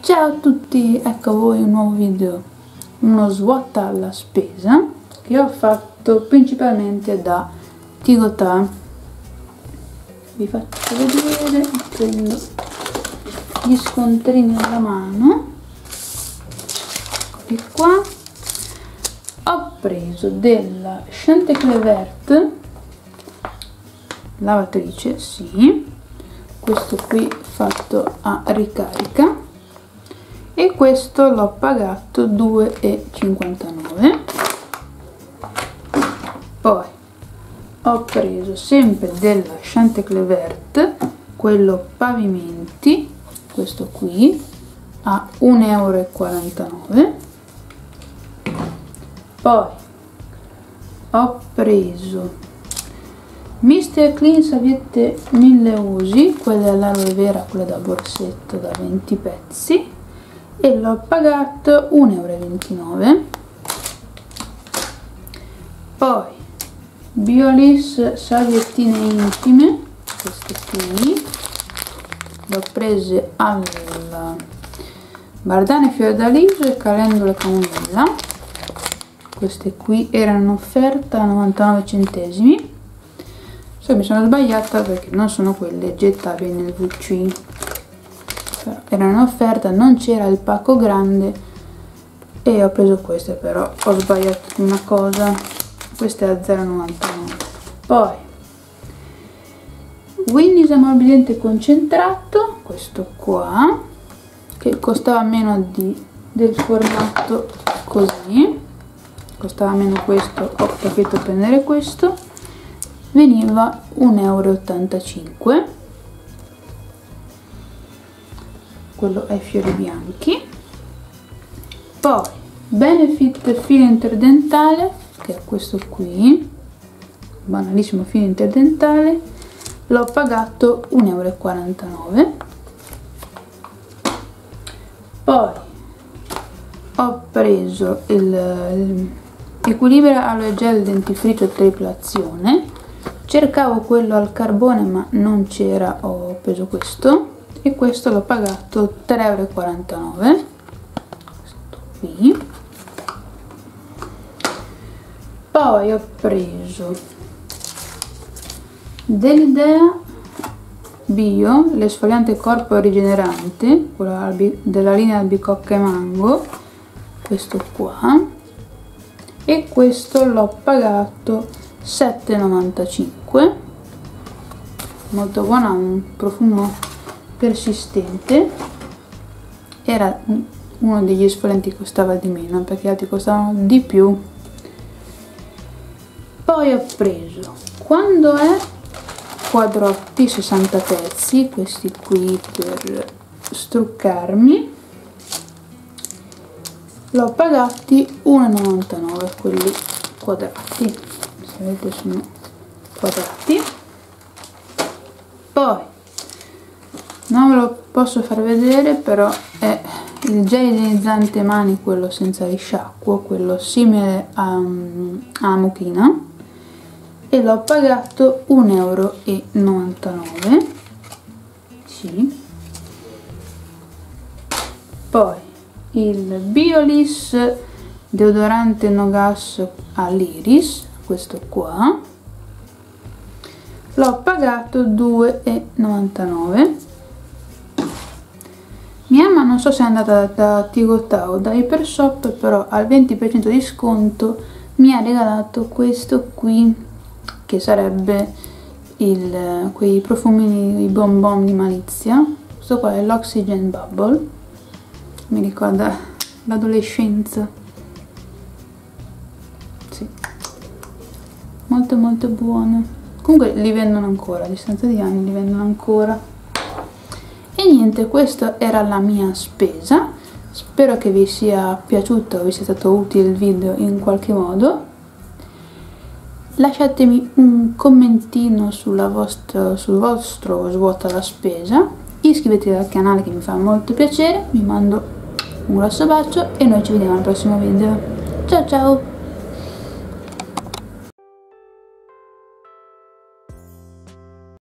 Ciao a tutti, ecco a voi un nuovo video, uno SWOT alla spesa che ho fatto principalmente da Tigotà. Vi faccio vedere, prendo gli scontrini alla mano, eccoli qua. Ho preso della Chantecaille lavatrice, sì, questo qui fatto a ricarica, e questo l'ho pagato 2,59. Poi ho preso sempre della Chantecaille quello pavimenti, questo qui a 1,49 €. Poi ho preso Mr. Clean Saviette 1000 usi, quella dell'aloe vera, quella da borsetto da 20 pezzi, e l'ho pagato 1,29 €. Poi Biolis salviettine intime, queste qui le ho prese al Bardane Fiordaliso e Calendula Camomilla. Queste qui erano in offerta a 99 centesimi. Mi sono sbagliata perché non sono quelle gettabili nel WC, però erano in offerta, non c'era il pacco grande e ho preso queste, però ho sbagliato una cosa, queste a 0,99. Poi Winnie's ammorbidente concentrato, questo qua, che costava meno del formato così, costava meno questo, ho capito a prendere questo, veniva 1,85 €. Quello ai fiori bianchi. Poi Benefit filo interdentale, che è questo qui, banalissimo filo interdentale, l'ho pagato 1,49 €. Poi ho preso il Equilibra Aloe Gel dentifricio tripla azione, cercavo quello al carbone ma non c'era, ho preso questo, e questo l'ho pagato 3,49 €. Questo qui. Poi ho preso dell'Idea Bio l'esfoliante corpo rigenerante, quello della linea albicocca e mango, questo qua, e questo l'ho pagato 7,95 €. Molto buono, un profumo persistente, era uno degli esfolianti che costava di meno perché gli altri costavano di più. Poi ho preso Quando è quadrotti 60 pezzi, questi qui per struccarmi, l'ho pagati 1,99 € quelli quadrati, se vedete sono quadrati. Poi non ve lo posso far vedere, però è il gel igienizzante mani, quello senza risciacquo, quello simile a mucchina, e l'ho pagato 1,99 €. Sì. Poi il Biolis deodorante no gas all'iris, questo qua, l'ho pagato 2,99 €. Mia mamma non so se è andata da Tigotà o da Hypershop, però al 20% di sconto mi ha regalato questo qui, che sarebbe quei profumini, i bonbon di Malizia. Questo qua è l'Oxygen Bubble, mi ricorda l'adolescenza, sì, molto molto buono. Comunque li vendono ancora, a distanza di anni li vendono ancora. E niente, questa era la mia spesa, spero che vi sia piaciuto o vi sia stato utile il video in qualche modo. Lasciatemi un commentino sul vostro SWOT alla spesa, iscrivetevi al canale che mi fa molto piacere, vi mando un grosso bacio e noi ci vediamo al prossimo video. Ciao ciao!